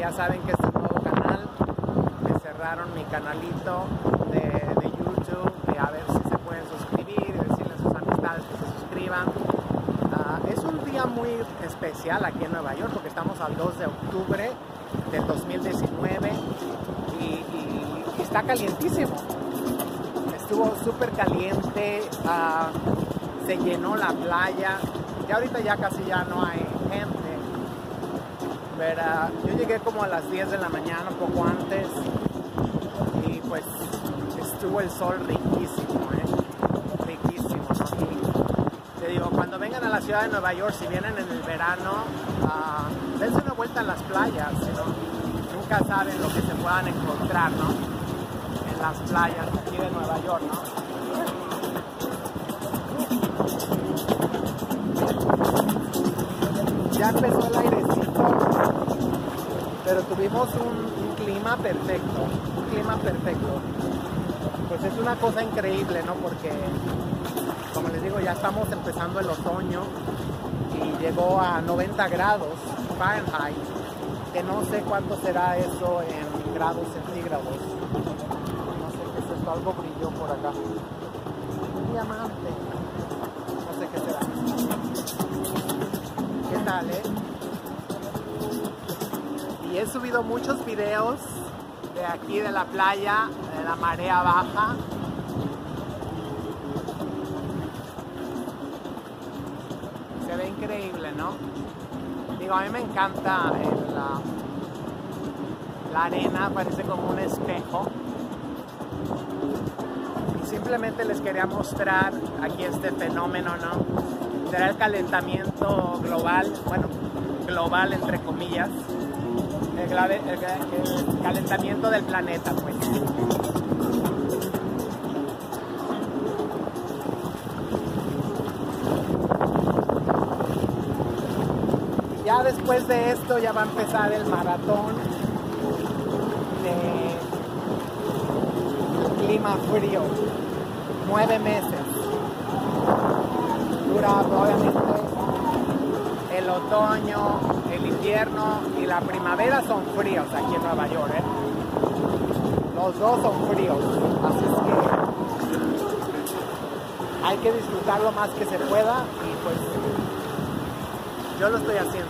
ya saben que este es un nuevo canal. Me cerraron mi canalito de YouTube, y a ver si se pueden suscribir y decirle a sus amistades que se suscriban. Es un día muy especial aquí en Nueva York porque estamos al 2 de octubre del 2019 y está calientísimo. Estuvo súper caliente, se llenó la playa y ahorita ya casi ya no hay gente. Pero yo llegué como a las 10 de la mañana, un poco antes, y pues estuvo el sol riquísimo, riquísimo, ¿no? Y te digo, cuando vengan a la ciudad de Nueva York, si vienen en el verano, dense una vuelta en las playas, ¿no? Nunca saben lo que se puedan encontrar, ¿no? En las playas aquí de Nueva York, ¿no? Ya empezó el airecito, pero tuvimos un clima perfecto, Pues es una cosa increíble, ¿no? Porque, como les digo, ya estamos empezando el otoño y llegó a 90 grados Fahrenheit, que no sé cuánto será eso en grados centígrados. No sé qué es esto, algo brilló por acá. Un diamante. No sé qué será. ¿Qué tal, Y he subido muchos videos de aquí de la playa, de la marea baja. Se ve increíble, ¿no? Digo, a mí me encanta la arena, parece como un espejo. Y simplemente les quería mostrar aquí este fenómeno, ¿no? Será el calentamiento global, bueno, global entre comillas, el calentamiento del planeta, pues. Ya después de esto ya va a empezar el maratón de clima frío, 9 meses. Dura obviamente el otoño, el invierno y la primavera son fríos aquí en Nueva York, Los dos son fríos, así es que hay que disfrutar lo más que se pueda y pues yo lo estoy haciendo.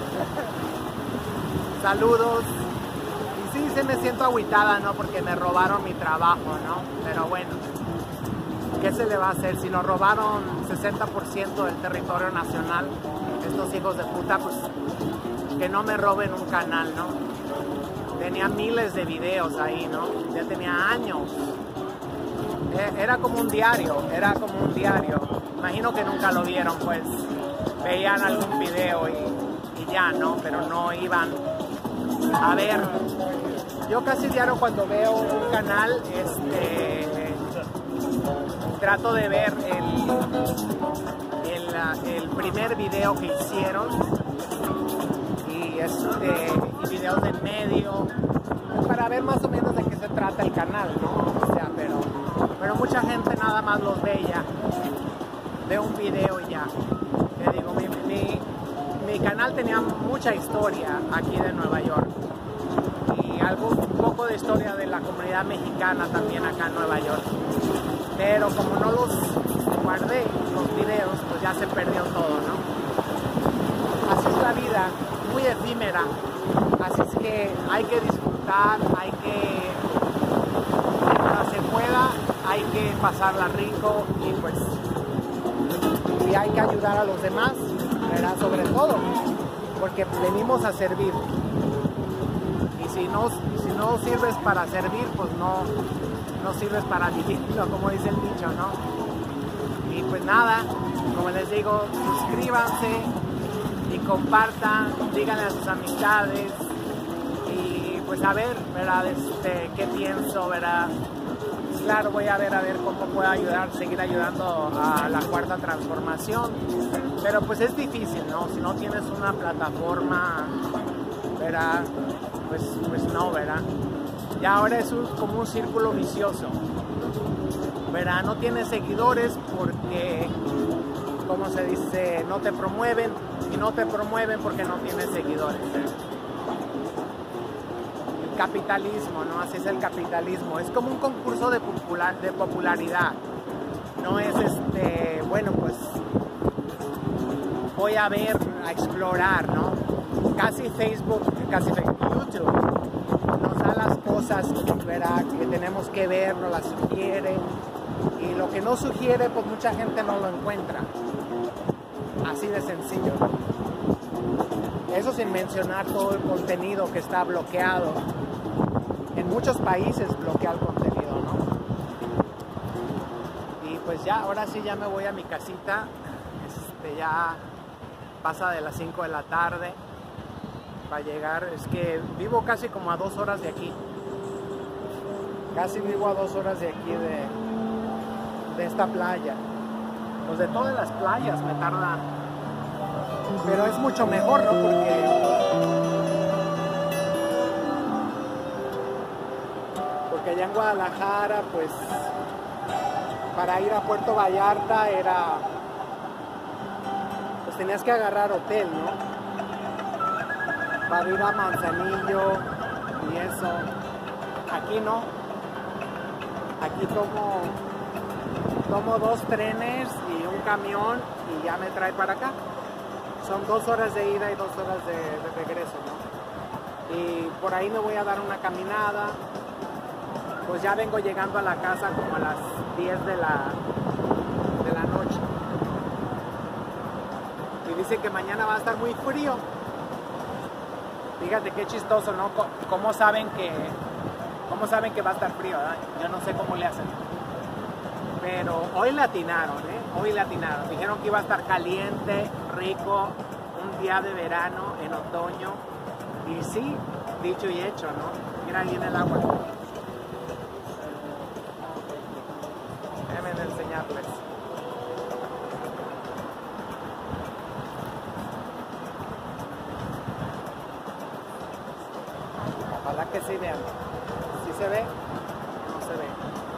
Saludos. Y sí, me siento agüitada, ¿no? Porque me robaron mi trabajo, ¿no? Pero bueno, ¿qué se le va a hacer? Si nos robaron 60% del territorio nacional, estos hijos de puta, pues que no me roben un canal, ¿no? Tenía miles de videos ahí, ¿no? Ya tenía años. Era como un diario, Imagino que nunca lo vieron, pues veían algún video y ya, ¿no? Pero no iban a ver. Yo casi diario cuando veo un canal, trato de ver el primer video que hicieron y videos del medio para ver más o menos de qué se trata el canal, ¿no? O sea, pero mucha gente nada más los ve ya, ve un video y ya. Te digo, mi canal tenía mucha historia aquí de Nueva York y un poco de historia de la comunidad mexicana también acá en Nueva York. Pero como no los guardé, los videos, pues ya se perdió todo, ¿no? Así es la vida, muy efímera. Así es que hay que disfrutar, mientras se pueda, hay que pasarla rico y hay que ayudar a los demás, ¿verdad? Sobre todo, porque venimos a servir. Y si no sirves para servir, pues no sirves para vivir, ¿no? Como dice el dicho, ¿no? Y pues nada, como les digo, suscríbanse y compartan, díganle a sus amistades y pues a ver, ¿verdad? ¿Qué pienso, verdad? Claro, voy a ver cómo puedo seguir ayudando a la cuarta transformación, pero pues es difícil, ¿no? Si no tienes una plataforma, ¿verdad? Pues no, ¿verdad? Y ahora es como un círculo vicioso, ¿verdad? No tienes seguidores porque, como se dice, no te promueven y no te promueven porque no tienes seguidores, capitalismo, ¿no? Así es el capitalismo. Es como un concurso de popularidad. No es bueno, pues voy a ver, a explorar, ¿no? Casi Facebook, YouTube nos da las cosas que tenemos que ver, nos las sugiere, y lo que no sugiere, pues mucha gente no lo encuentra. Así de sencillo, ¿no? Eso sin mencionar todo el contenido que está bloqueado. En muchos países bloquea el contenido, ¿no? Y pues ya, ahora sí ya me voy a mi casita. Ya pasa de las 5 de la tarde para llegar. Es que vivo casi como a 2 horas de aquí. Casi vivo a 2 horas de aquí de esta playa. Pues de todas las playas me tarda. Pero es mucho mejor, ¿no? Porque allá en Guadalajara, pues para ir a Puerto Vallarta pues tenías que agarrar hotel, ¿no? Para ir a Manzanillo y eso. Aquí no. Aquí tomo 2 trenes y un camión y ya me trae para acá. Son 2 horas de ida y 2 horas de regreso, ¿no? Y por ahí me voy a dar una caminada. Pues ya vengo llegando a la casa como a las 10 de la noche. Y dice que mañana va a estar muy frío. Fíjate qué chistoso, ¿no? ¿Cómo saben que va a estar frío, ¿verdad? Yo no sé cómo le hacen. Pero hoy le atinaron, ¿eh? Hoy le atinaron. Dijeron que iba a estar caliente, rico, un día de verano, en otoño. Y sí, dicho y hecho, ¿no? Mira, ahí viene el agua. Déjenme enseñarles. Ojalá que sí vean. ¿Sí se ve? No se ve.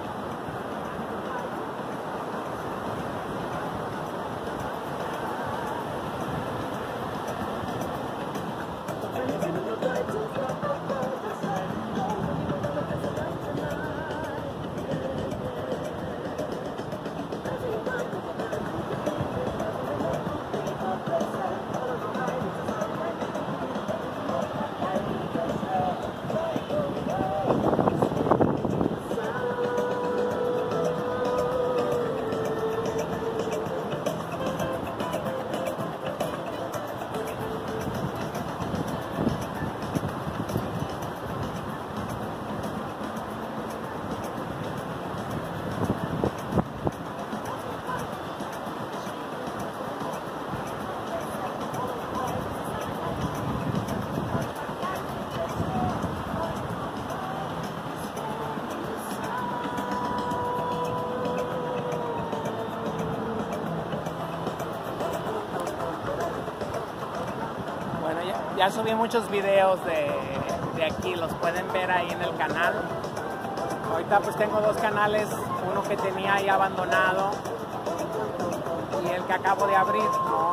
Ya subí muchos videos de aquí, los pueden ver ahí en el canal. Ahorita pues tengo 2 canales, uno que tenía ahí abandonado y el que acabo de abrir, ¿no?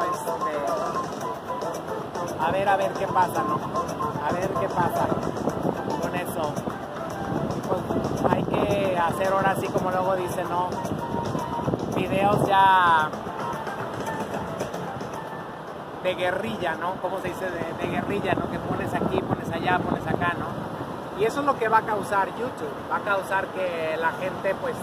A ver qué pasa, ¿no? A ver qué pasa con eso. Pues hay que hacer ahora así como luego dicen, ¿no? Videos ya de guerrilla, ¿no? ¿Cómo se dice? De guerrilla, ¿no? Que pones aquí, pones allá, pones acá, ¿no? Y eso es lo que va a causar YouTube. Va a causar que la gente, pues,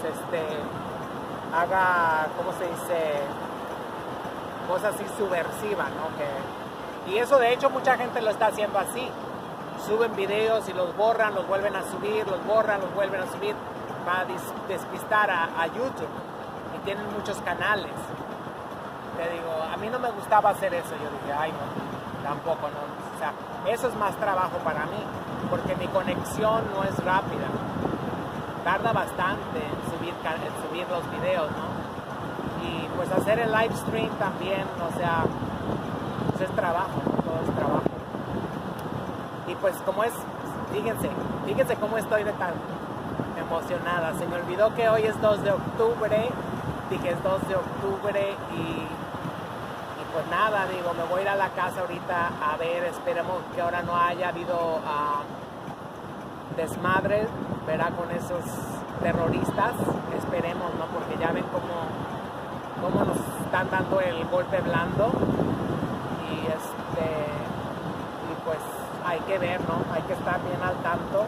haga, ¿cómo se dice? Cosas así subversivas, ¿no? Y eso, de hecho, mucha gente lo está haciendo así. Suben videos y los borran, los vuelven a subir, los borran, los vuelven a subir, para despistar a YouTube. Y tienen muchos canales. Te digo, a mí no me gustaba hacer eso. Yo dije, ay, no, tampoco, no. O sea, eso es más trabajo para mí, porque mi conexión no es rápida. Tarda bastante en subir los videos, ¿no? Y pues hacer el live stream también, o sea, pues es trabajo, ¿no? Todo es trabajo. Y pues como es, fíjense cómo estoy de tan emocionada. Se me olvidó que hoy es 2 de octubre. Dije, es 2 de octubre y pues nada, digo, me voy a ir a la casa ahorita a ver, esperemos que ahora no haya habido desmadre, verá, con esos terroristas, esperemos, ¿no? Porque ya ven cómo nos están dando el golpe blando y pues hay que ver, ¿no? Hay que estar bien al tanto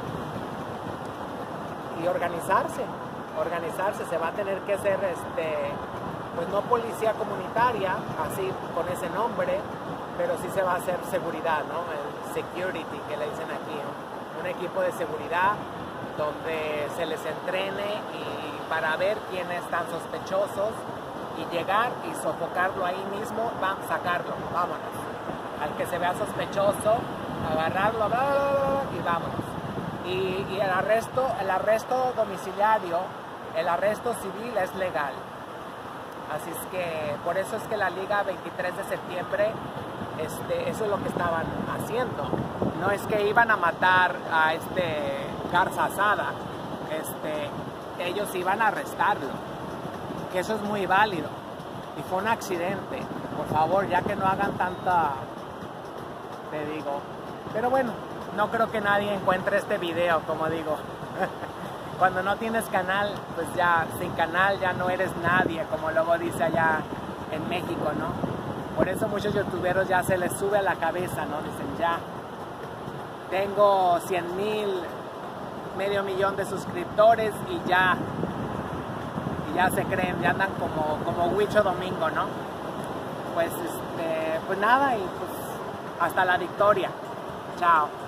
y organizarse, se va a tener que ser, pues no policía comunitaria, así con ese nombre, pero sí se va a hacer seguridad, ¿no? El security que le dicen aquí, ¿no? Un equipo de seguridad donde se les entrene y para ver quiénes están sospechosos y llegar y sofocarlo ahí mismo, sacarlo, vámonos. Al que se vea sospechoso, agarrarlo, bla, bla, bla, y vámonos. Y el arresto domiciliario, el arresto civil es legal. Así es que por eso es que la Liga 23 de septiembre, eso es lo que estaban haciendo. No es que iban a matar a Garza Sada, ellos iban a arrestarlo, que eso es muy válido. Y fue un accidente. Por favor, ya que no hagan tanta, te digo. Pero bueno, no creo que nadie encuentre este video, como digo. Cuando no tienes canal, pues ya sin canal ya no eres nadie, como luego dice allá en México, ¿no? Por eso muchos youtuberos ya se les sube a la cabeza, ¿no? Dicen, ya tengo 100,000, medio millón de suscriptores y ya se creen, ya andan como Huicho Domingo, ¿no? Pues, pues nada, y pues hasta la victoria. Chao.